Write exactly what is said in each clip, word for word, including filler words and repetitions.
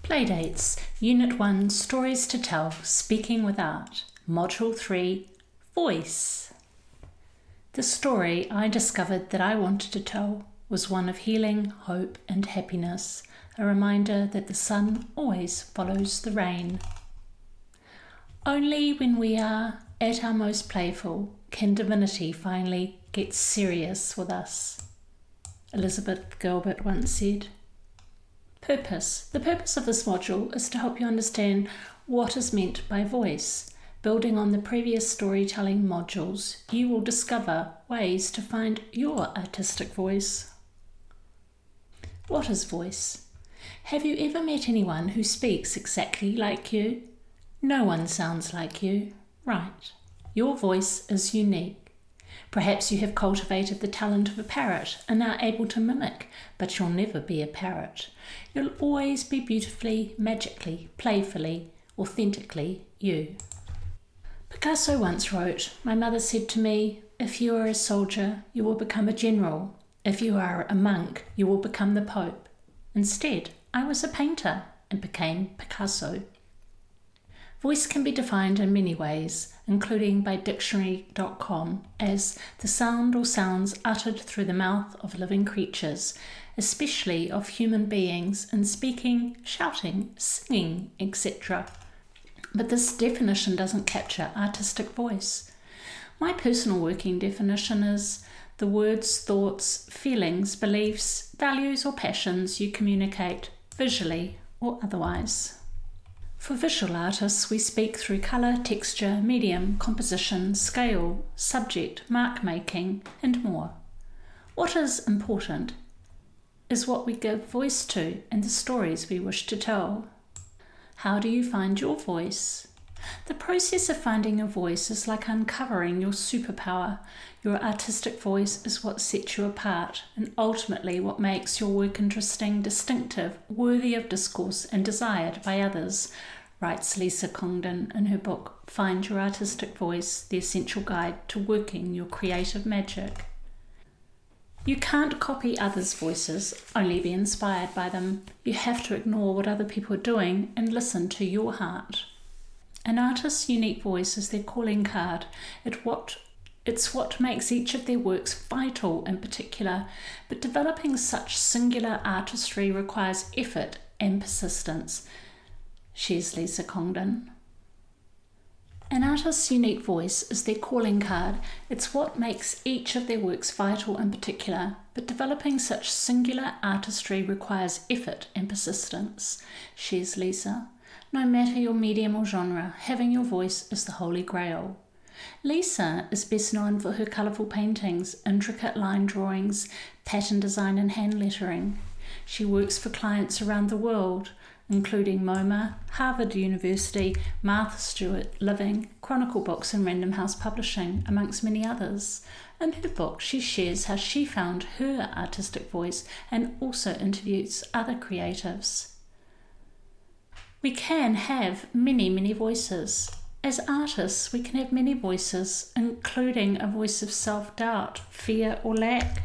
Playdates, Unit one, Stories to Tell, Speaking with Art, Module three, Voice. The story I discovered that I wanted to tell was one of healing, hope and happiness, a reminder that the sun always follows the rain. Only when we are at our most playful can divinity finally get serious with us, Elizabeth Gilbert once said. Purpose. The purpose of this module is to help you understand what is meant by voice. Building on the previous storytelling modules, you will discover ways to find your artistic voice. What is voice? Have you ever met anyone who speaks exactly like you? No one sounds like you. Right. Your voice is unique. Perhaps you have cultivated the talent of a parrot and are able to mimic, but you'll never be a parrot. You'll always be beautifully, magically, playfully, authentically you. Picasso once wrote, "My mother said to me, if you are a soldier, you will become a general. If you are a monk, you will become the Pope." Instead, I was a painter and became Picasso. Voice can be defined in many ways, including by dictionary dot com as the sound or sounds uttered through the mouth of living creatures, especially of human beings in speaking, shouting, singing, et cetera. But this definition doesn't capture artistic voice. My personal working definition is the words, thoughts, feelings, beliefs, values or passions you communicate visually or otherwise. For visual artists, we speak through colour, texture, medium, composition, scale, subject, mark making, and more. What is important is what we give voice to and the stories we wish to tell. How do you find your voice? The process of finding your voice is like uncovering your superpower. Your artistic voice is what sets you apart and ultimately what makes your work interesting, distinctive, worthy of discourse and desired by others, writes Lisa Congdon in her book Find Your Artistic Voice, The Essential Guide to Working Your Creative Magic. You can't copy others' voices, only be inspired by them. You have to ignore what other people are doing and listen to your heart. An artist's unique voice is their calling card. It what, it's what makes each of their works vital in particular, but developing such singular artistry requires effort and persistence. Shares Lisa Congdon. An artist's unique voice is their calling card. It's what makes each of their works vital in particular, but developing such singular artistry requires effort and persistence. Shares Lisa. No matter your medium or genre, having your voice is the holy grail. Lisa is best known for her colourful paintings, intricate line drawings, pattern design and hand lettering. She works for clients around the world, including MoMA, Harvard University, Martha Stewart Living, Chronicle Books and Random House Publishing, amongst many others. In her book, she shares how she found her artistic voice and also interviews other creatives. We can have many, many voices. As artists, we can have many voices, including a voice of self-doubt, fear or lack.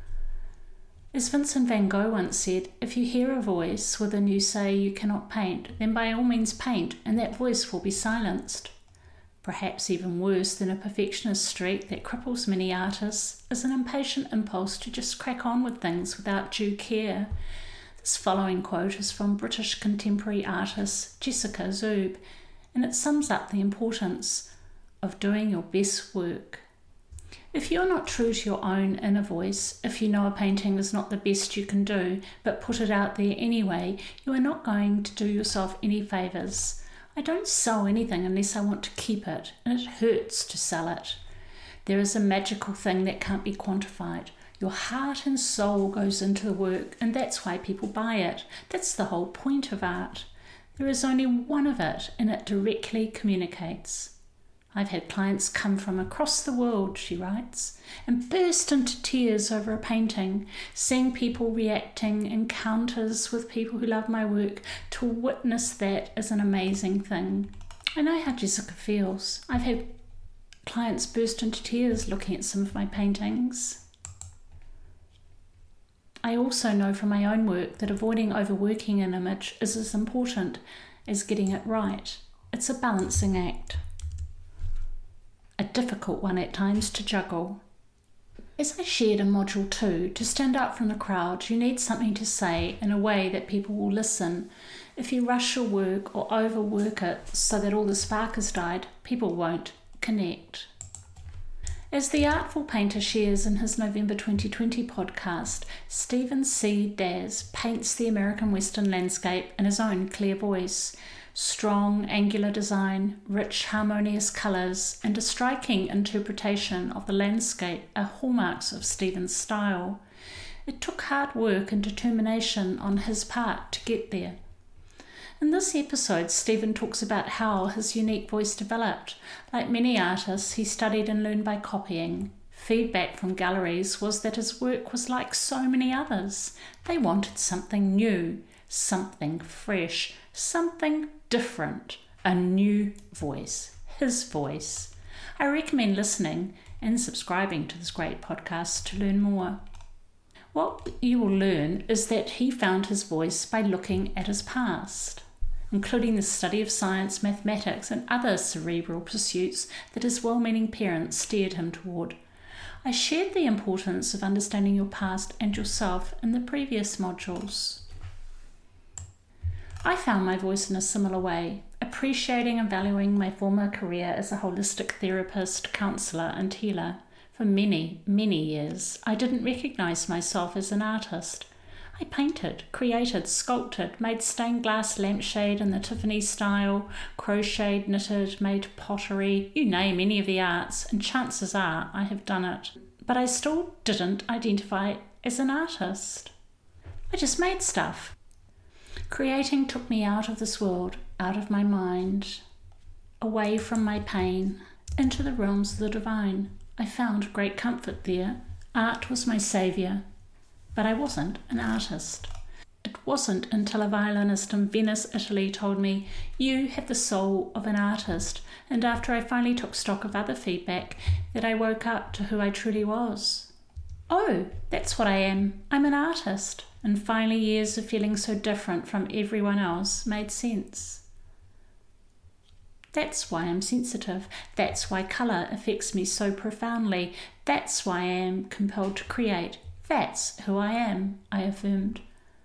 As Vincent van Gogh once said, if you hear a voice within you say you cannot paint, then by all means paint, and that voice will be silenced. Perhaps even worse than a perfectionist streak that cripples many artists is an impatient impulse to just crack on with things without due care. This following quote is from British contemporary artist Jessica Zoob, and it sums up the importance of doing your best work. If you're not true to your own inner voice, if you know a painting is not the best you can do, but put it out there anyway, you are not going to do yourself any favours. I don't sell anything unless I want to keep it, and it hurts to sell it. There is a magical thing that can't be quantified. Your heart and soul goes into the work, and that's why people buy it. That's the whole point of art. There is only one of it, and it directly communicates. I've had clients come from across the world, she writes, and burst into tears over a painting. Seeing people reacting, encounters with people who love my work, to witness that is an amazing thing. I know how Jessica feels. I've had clients burst into tears looking at some of my paintings. I also know from my own work that avoiding overworking an image is as important as getting it right. It's a balancing act. A difficult one at times to juggle. As I shared in Module two, to stand out from the crowd, you need something to say in a way that people will listen. If you rush your work or overwork it so that all the spark has died, people won't connect. As the artful painter shares in his November twenty twenty podcast, Stephen C. Daz paints the American Western landscape in his own clear voice. Strong, angular design, rich, harmonious colours, and a striking interpretation of the landscape are hallmarks of Stephen's style. It took hard work and determination on his part to get there. In this episode, Stephen talks about how his unique voice developed. Like many artists, he studied and learned by copying. Feedback from galleries was that his work was like so many others. They wanted something new, something fresh, something different, a new voice, his voice. I recommend listening and subscribing to this great podcast to learn more. What you will learn is that he found his voice by looking at his past, including the study of science, mathematics, and other cerebral pursuits that his well-meaning parents steered him toward. I shared the importance of understanding your past and yourself in the previous modules. I found my voice in a similar way, appreciating and valuing my former career as a holistic therapist, counsellor, and healer. For many, many years, I didn't recognise myself as an artist. I painted, created, sculpted, made stained glass lampshade in the Tiffany style, crocheted, knitted, made pottery, you name any of the arts, and chances are I have done it. But I still didn't identify as an artist. I just made stuff. Creating took me out of this world, out of my mind, away from my pain, into the realms of the divine. I found great comfort there. Art was my saviour. But I wasn't an artist. It wasn't until a violinist in Venice, Italy told me, "You have the soul of an artist," and after I finally took stock of other feedback, that I woke up to who I truly was. Oh, that's what I am. I'm an artist. And finally years of feeling so different from everyone else made sense. That's why I'm sensitive. That's why colour affects me so profoundly. That's why I am compelled to create. That's who I am, I affirmed.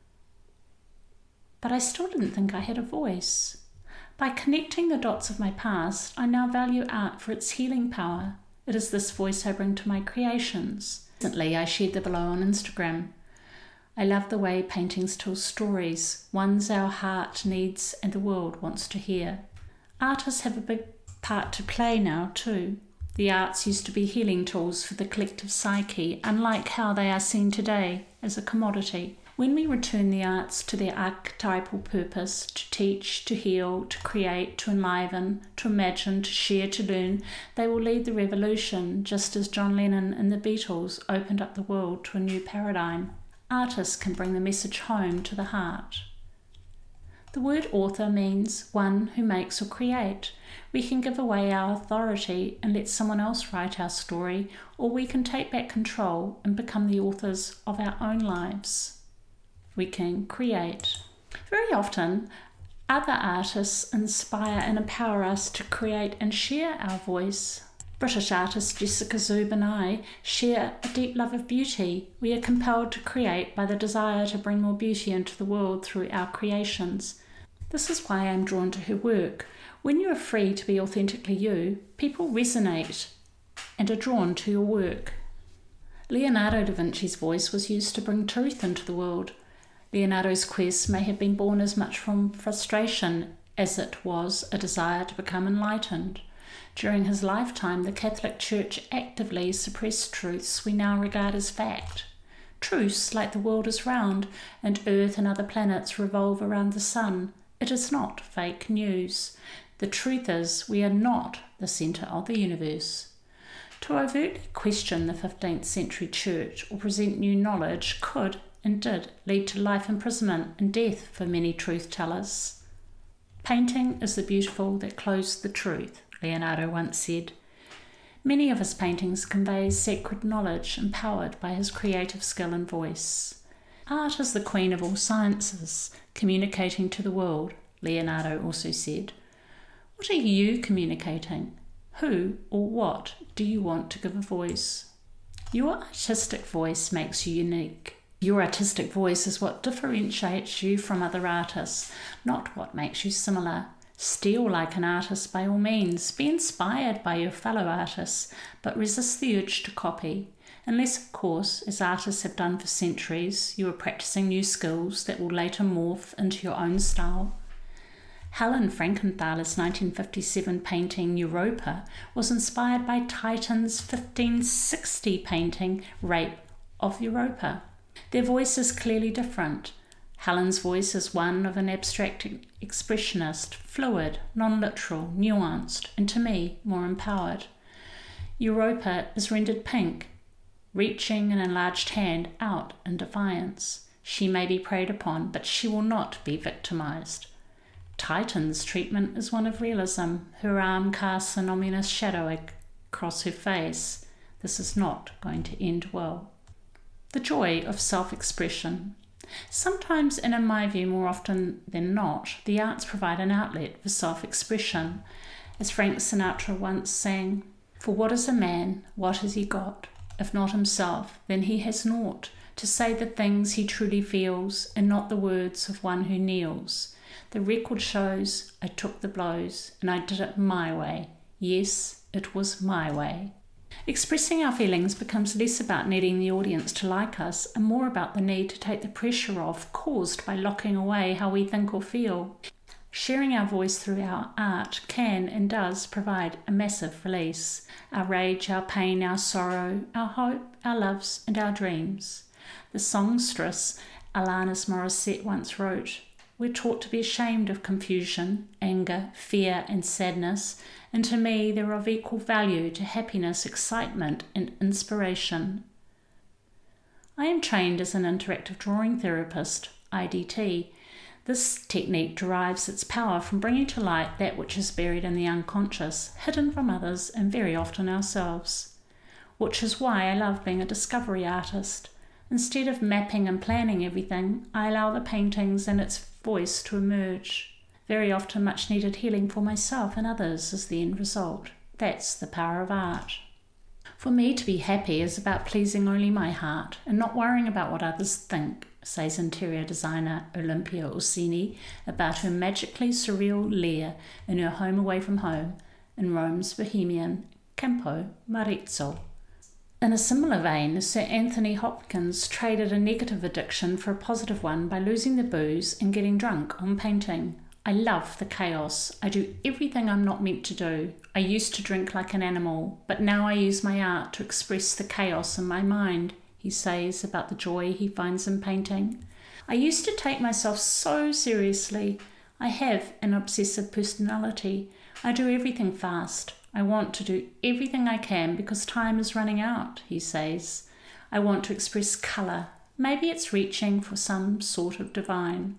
But I still didn't think I had a voice. By connecting the dots of my past, I now value art for its healing power. It is this voice I bring to my creations. Recently, I shared the below on Instagram. I love the way paintings tell stories, ones our heart needs and the world wants to hear. Artists have a big part to play now too. The arts used to be healing tools for the collective psyche, unlike how they are seen today as a commodity. When we return the arts to their archetypal purpose, to teach, to heal, to create, to enliven, to imagine, to share, to learn, they will lead the revolution, just as John Lennon and the Beatles opened up the world to a new paradigm. Artists can bring the message home to the heart. The word author means one who makes or create. We can give away our authority and let someone else write our story, or we can take back control and become the authors of our own lives. We can create. Very often, other artists inspire and empower us to create and share our voice. British artist Jessica Zub and I share a deep love of beauty. We are compelled to create by the desire to bring more beauty into the world through our creations. This is why I am drawn to her work. When you are free to be authentically you, people resonate and are drawn to your work. Leonardo da Vinci's voice was used to bring truth into the world. Leonardo's quest may have been born as much from frustration as it was a desire to become enlightened. During his lifetime, the Catholic Church actively suppressed truths we now regard as fact. Truths like the world is round and Earth and other planets revolve around the sun. It is not fake news. The truth is we are not the centre of the universe. To overtly question the fifteenth century church or present new knowledge could and did lead to life imprisonment and death for many truth-tellers. Painting is the beautiful that clothes the truth, Leonardo once said. Many of his paintings convey sacred knowledge empowered by his creative skill and voice. Art is the queen of all sciences, communicating to the world, Leonardo also said. What are you communicating? Who or what do you want to give a voice? Your artistic voice makes you unique. Your artistic voice is what differentiates you from other artists, not what makes you similar. Steal like an artist by all means. Be inspired by your fellow artists, but resist the urge to copy. Unless, of course, as artists have done for centuries, you are practicing new skills that will later morph into your own style. Helen Frankenthaler's nineteen fifty-seven painting Europa was inspired by Titan's fifteen sixty painting Rape of Europa. Their voice is clearly different. Helen's voice is one of an abstract expressionist, fluid, non-literal, nuanced, and to me, more empowered. Europa is rendered pink, reaching an enlarged hand out in defiance. She may be preyed upon, but she will not be victimized. Titan's treatment is one of realism. Her arm casts an ominous shadow across her face. This is not going to end well. The joy of self-expression. Sometimes, and in my view more often than not, the arts provide an outlet for self-expression. As Frank Sinatra once sang, "For what is a man, what has he got? If not himself, then he has naught. To say the things he truly feels, and not the words of one who kneels. The record shows I took the blows, and I did it my way. Yes, it was my way." Expressing our feelings becomes less about needing the audience to like us and more about the need to take the pressure off caused by locking away how we think or feel. Sharing our voice through our art can and does provide a massive release. Our rage, our pain, our sorrow, our hope, our loves and our dreams. The songstress Alanis Morissette once wrote, "We're taught to be ashamed of confusion, anger, fear and sadness, and to me they're of equal value to happiness, excitement and inspiration." I am trained as an interactive drawing therapist, I D T. This technique derives its power from bringing to light that which is buried in the unconscious, hidden from others and very often ourselves. Which is why I love being a discovery artist. Instead of mapping and planning everything, I allow the paintings and its voice to emerge. Very often much needed healing for myself and others is the end result. That's the power of art. For me to be happy is about pleasing only my heart and not worrying about what others think, says interior designer Olympia Orsini about her magically surreal lair in her home away from home in Rome's bohemian Campo Marizzo. In a similar vein, Sir Anthony Hopkins traded a negative addiction for a positive one by losing the booze and getting drunk on painting. I love the chaos. I do everything I'm not meant to do. I used to drink like an animal, but now I use my art to express the chaos in my mind, he says about the joy he finds in painting. I used to take myself so seriously. I have an obsessive personality. I do everything fast. I want to do everything I can because time is running out, he says. I want to express colour. Maybe it's reaching for some sort of divine.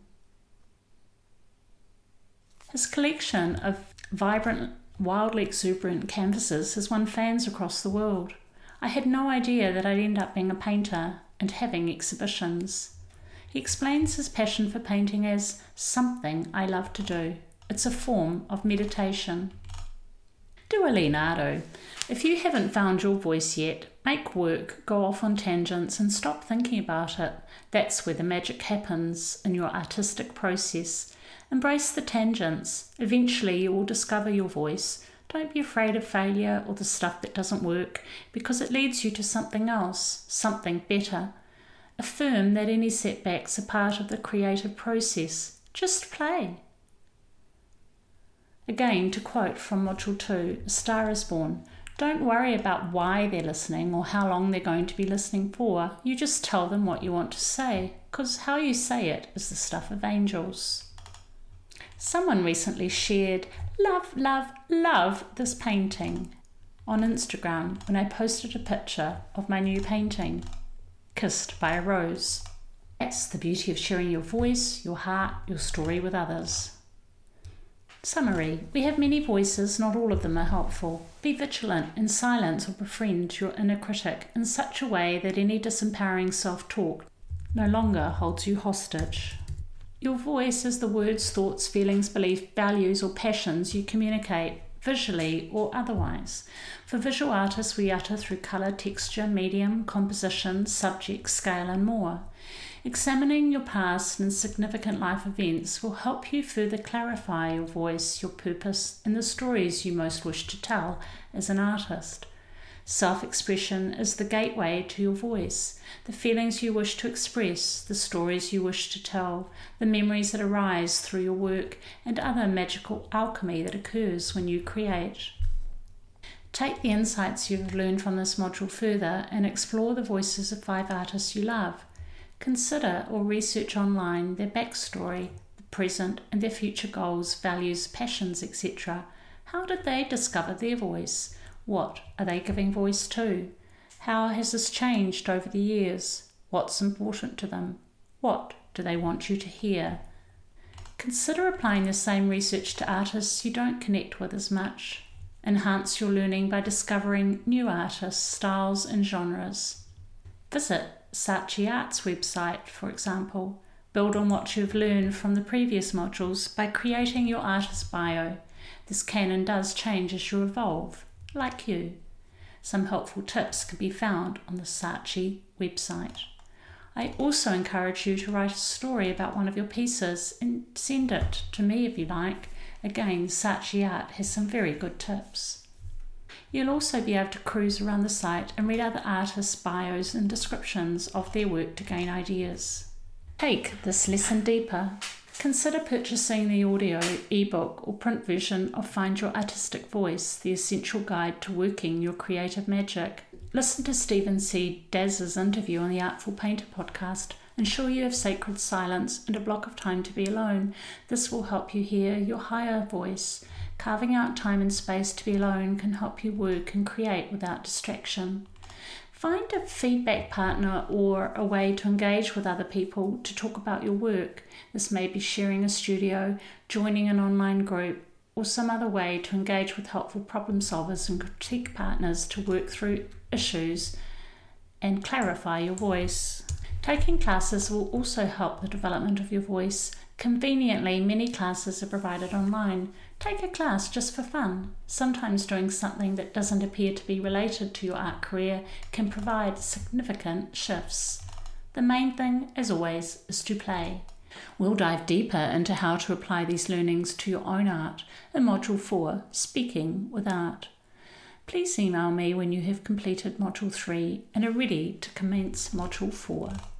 His collection of vibrant, wildly exuberant canvases has won fans across the world. I had no idea that I'd end up being a painter and having exhibitions. He explains his passion for painting as something I love to do. It's a form of meditation. Do a Leonardo. If you haven't found your voice yet, make work, go off on tangents and stop thinking about it. That's where the magic happens in your artistic process. Embrace the tangents. Eventually you will discover your voice. Don't be afraid of failure or the stuff that doesn't work because it leads you to something else, something better. Affirm that any setbacks are part of the creative process. Just play. Again, to quote from Module two, A Star is Born, don't worry about why they're listening or how long they're going to be listening for. You just tell them what you want to say, because how you say it is the stuff of angels. Someone recently shared, love, love, love this painting on Instagram when I posted a picture of my new painting, Kissed by a Rose. That's the beauty of sharing your voice, your heart, your story with others. Summary. We have many voices, not all of them are helpful. Be vigilant and silence or befriend your inner critic in such a way that any disempowering self-talk no longer holds you hostage. Your voice is the words, thoughts, feelings, beliefs, values or passions you communicate, visually or otherwise. For visual artists, we utter through colour, texture, medium, composition, subject, scale and more. Examining your past and significant life events will help you further clarify your voice, your purpose, and the stories you most wish to tell as an artist. Self-expression is the gateway to your voice, the feelings you wish to express, the stories you wish to tell, the memories that arise through your work, and other magical alchemy that occurs when you create. Take the insights you've learned from this module further and explore the voices of five artists you love. Consider or research online their backstory, the present, and their future goals, values, passions, et cetera. How did they discover their voice? What are they giving voice to? How has this changed over the years? What's important to them? What do they want you to hear? Consider applying the same research to artists you don't connect with as much. Enhance your learning by discovering new artists, styles and genres. Visit Saatchi Art's website, for example. Build on what you've learned from the previous modules by creating your artist bio. This can and does change as you evolve, like you. Some helpful tips can be found on the Saatchi website. I also encourage you to write a story about one of your pieces and send it to me if you like. Again, Saatchi Art has some very good tips. You'll also be able to cruise around the site and read other artists' bios and descriptions of their work to gain ideas. Take this lesson deeper. Consider purchasing the audio, ebook or print version of Find Your Artistic Voice, the essential guide to working your creative magic. Listen to Stephen C. Daz's interview on the Artful Painter podcast. Ensure you have sacred silence and a block of time to be alone. This will help you hear your higher voice. Carving out time and space to be alone can help you work and create without distraction. Find a feedback partner or a way to engage with other people to talk about your work. This may be sharing a studio, joining an online group, or some other way to engage with helpful problem solvers and critique partners to work through issues and clarify your voice. Taking classes will also help the development of your voice. Conveniently, many classes are provided online. Take a class just for fun. Sometimes doing something that doesn't appear to be related to your art career can provide significant shifts. The main thing, as always, is to play. We'll dive deeper into how to apply these learnings to your own art in Module four, Speaking with Art. Please email me when you have completed Module three and are ready to commence Module four.